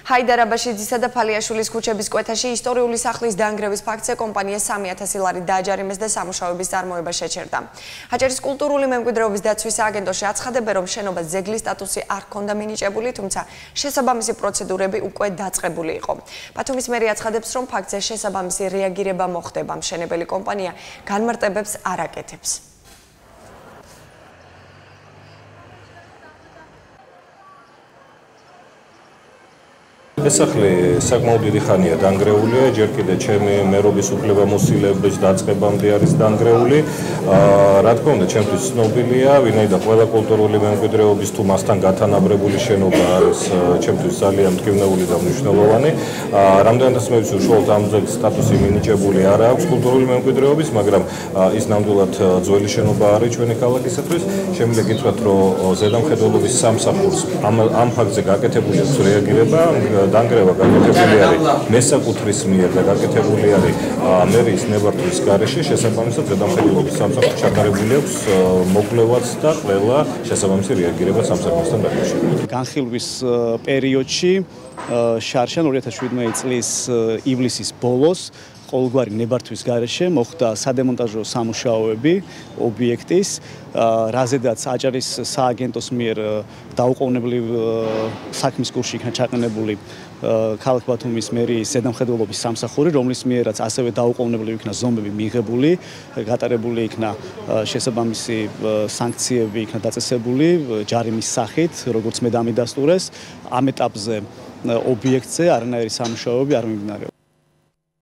ჰაიდარაბაშიძისა და ფალიაშვილის ქუჩების კვეთაში ისტორიული სახლის დაანგრევის ფაქტზე კომპანია 3,000 ლარი დააჯარიმეს და სამუშაოების წარმოება შეჩერდა. აჭარის კულტურული მემკვიდრეობის დაცვის სააგენტოში აცხადებენ, რომ შენობას ძეგლის სტატუსი არ ჰქონდა მინიჭებული, თუმცა შესაბამისი პროცედურები უკვე დაწყებული იყო. ბათუმის მერი აცხადებს, რომ ფაქტზე შესაბამისი რეაგირება მოხდება. მშენებელი კომპანია განმარტებებს არ აკეთებს. ეს სახლი საკმაოდ დიდი ხანია დანგრეულია, ჯერ კიდევ ჩემი მერობის უფლებამოსილების დაწყებამდე არის დანგრეული. რა თქმა უნდა, ჩემთვის ცნობილია, ვინაიდან ყველა კულტურული მემკვიდრეობის თუ მასთან გათანაბრებული შენობა არის ჩემთვის ძალიან მტკივნეული და მნიშვნელოვანი. რამდენადაც მე ვიცი, უშუალოდ ამ ძეგლს სტატუსი მინიჭებული არ აქვს კულტურული მემკვიდრეობის, მაგრამ ის ნამდვილად ძველი შენობა არის ჩვენი ქალაქისათვის. შემიძლია გითხრათ, რომ ზედამხედველობის სამსახურს ამ ფაქტზე გაკეთებული აქვს რეაგირება. დანგრევა გაკეთებული არის მესაკუთრის მიერ და გაკეთებული არის მერიის ნებართვის გარეშე, შესაბამისად ზედამხედველობის სამსახურს ჩატარებული აქვს მოკვლევაც და ყველა შესაბამისი რეაგირება სამსახურთან დაკავშირებით. განხილვის პერიოდში შარშან 2017 წლის ივლისის ბოლოს ყოველგვარი ნებართვის გარეშე მოხდა სადემონტაჟო სამუშაოები ობიექტის, რაზედაც აჭარის სააგენტოს მიერ დაუყოვნებლივ საქმის კურსში იქნა ჩაყენებული ქალაქ ბათუმის მერიის ზედამხედველობის სამსახური, რომლის მიერაც ასევე დაუყოვნებლივ იქნა ზომბები მიღებული, გატარებული იქნა შესაბამისი სანქციები იქნა დაწესებული ჯარიმის სახით, როგორც მე დამიდასტურეს. ამ ეტაპზე ობიექტზე არანაირი სამუშაოები არ მიმდინარეობს.